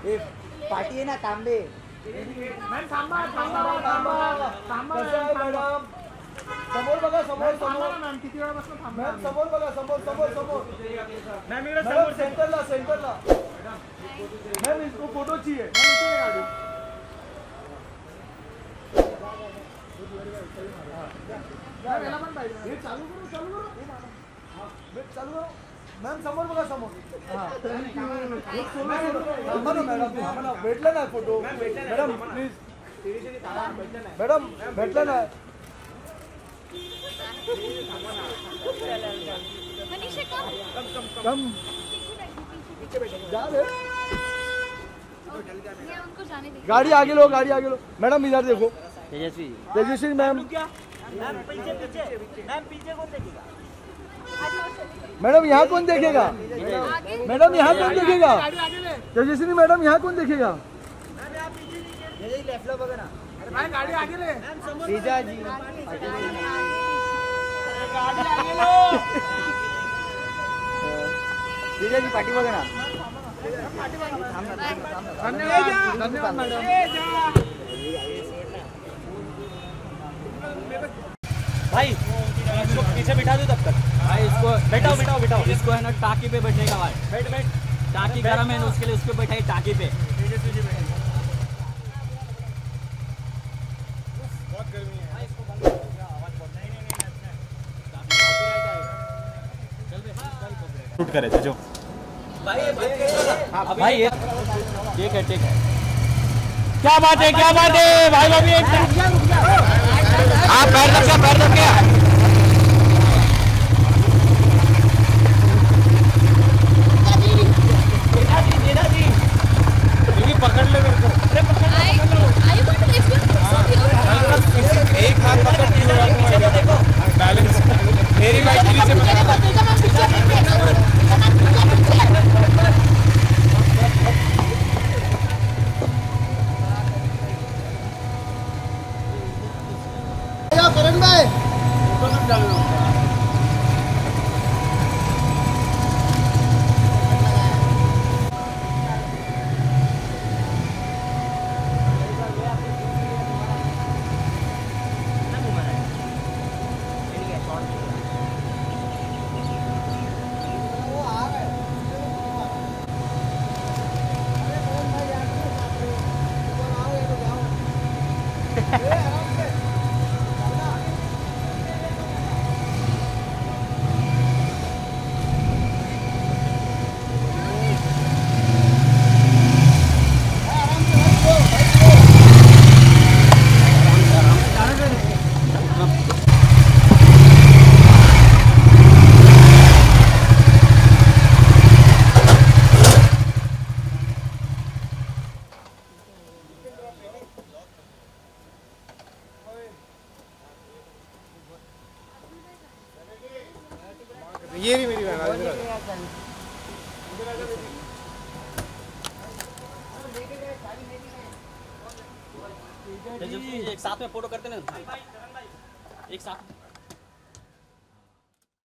party है ना तांबे मॅम थांबा थांबा थांबा थांबा मॅडम समोर बघा समोर समोर मॅम किती वेळापासून थांबा मॅम समोर बघा समोर समोर समोर मॅम इकडे समोर सेंटरला सेंटरला मॅम इसको फोटो चाहिए मॅम इथे गाडी मॅम याला पण पाहिजे हे चालू करू चालू करू मॅम समोर बघा समोर मॅडम भेटलं ना फोटो मॅडम प्लीज मॅडम भेटलं ना कम जा रे गाड़ी आगे लो मैडम इधर देखो तेजस्वी मैम मैडम यहाँ कौन देखेगा मैडम यहाँ कौन देखेगा तेजस्वी मैडम यहाँ कौन देखेगा गाडी आगे ले जीजा जी गाडी आगे लो जीजा जी पाठी बघा ना धन्यवाद मॅडम भाई इसको पीछे बिठा दो तब तक भाई इसको बिठाओ इसको है ना टाकी पे बैठने का भाई बैठ टाकी गर्म है ना उसके लिए उसको बैठाई टाकी पे बहुत गर्मी है शूट करायचं जो भाई ये ठीक है क्या बात है भाई भाभी आप पैर रख क्या पकड़ ले मेरे को एक हाथ पकड़ बैलेंस मेरी बाइक नीचे करण भाई ये भी मेरी बहन एक साथ में फोटो करते ना एक साथ